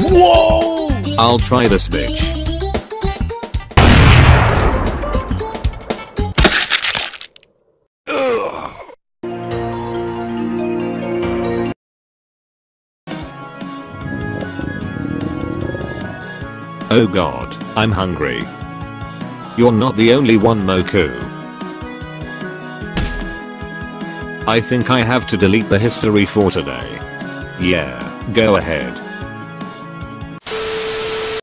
Whoa! I'll try this bitch. Oh god, I'm hungry. You're not the only one, Moku. I think I have to delete the history for today. Yeah, go ahead.